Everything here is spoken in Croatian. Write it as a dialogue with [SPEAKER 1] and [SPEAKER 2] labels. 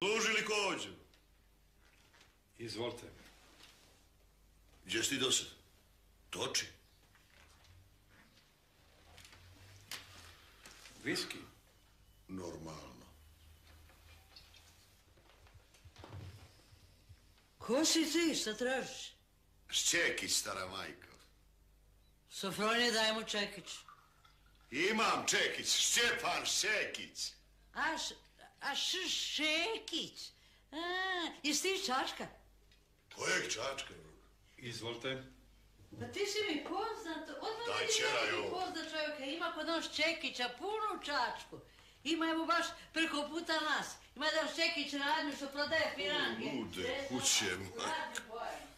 [SPEAKER 1] Služi li kođu?
[SPEAKER 2] Izvolite.
[SPEAKER 1] Gdje si ti do sad? Toči.
[SPEAKER 2] Viski.
[SPEAKER 1] Normalno.
[SPEAKER 3] Ko si ti, šta tražiš?
[SPEAKER 1] Šćekić, stara majka.
[SPEAKER 3] Sofronije, daj mu čekić.
[SPEAKER 1] Imam Čekić, Šćepan Šćekić.
[SPEAKER 3] Šekić? Jesi ti Čačka?
[SPEAKER 1] Kojeg Čačka?
[SPEAKER 2] Izvolite.
[SPEAKER 3] Pa ti si mi poznat, odmah
[SPEAKER 1] Daj,
[SPEAKER 3] vidim
[SPEAKER 1] čeraj
[SPEAKER 3] neki
[SPEAKER 1] ovo.
[SPEAKER 3] poznat čovjeka, ima kod nas Čekića, punu Čačku. Ima evo baš preko puta nas. Ima jedan Čekić radnju što prodaje piranke.
[SPEAKER 1] Lude kuće, majka.
[SPEAKER 3] Radni pojem.